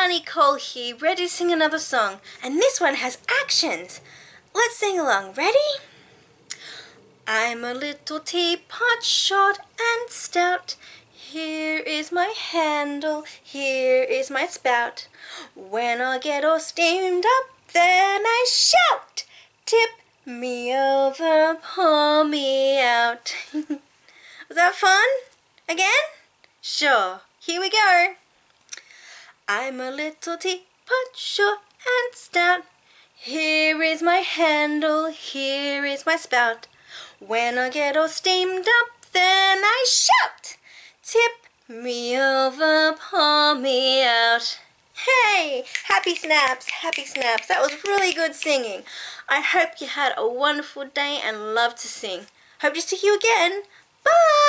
Sunny Cole here, ready to sing another song. And this one has actions. Let's sing along. Ready? I'm a little teapot, short and stout. Here is my handle, here is my spout. When I get all steamed up, then I shout. Tip me over, pour me out. Was that fun? Again? Sure. Here we go. I'm a little teapot, short and stout. Here is my handle, here is my spout. When I get all steamed up, then I shout. Tip me over, pour me out. Hey! Happy snaps, happy snaps. That was really good singing. I hope you had a wonderful day and love to sing. Hope to see you again. Bye!